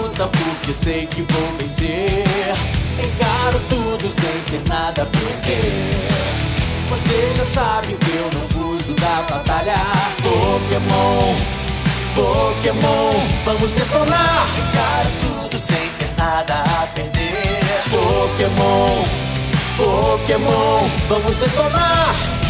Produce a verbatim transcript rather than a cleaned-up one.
luta porque sei que vou vencer. Encaro tudo sem ter nada a perder. Você já sabe que eu não fujo da batalha. Pokémon, Pokémon, vamos detonar. Encaro tudo sem ter nada a perder. Pokémon, Pokémon, vamos detonar.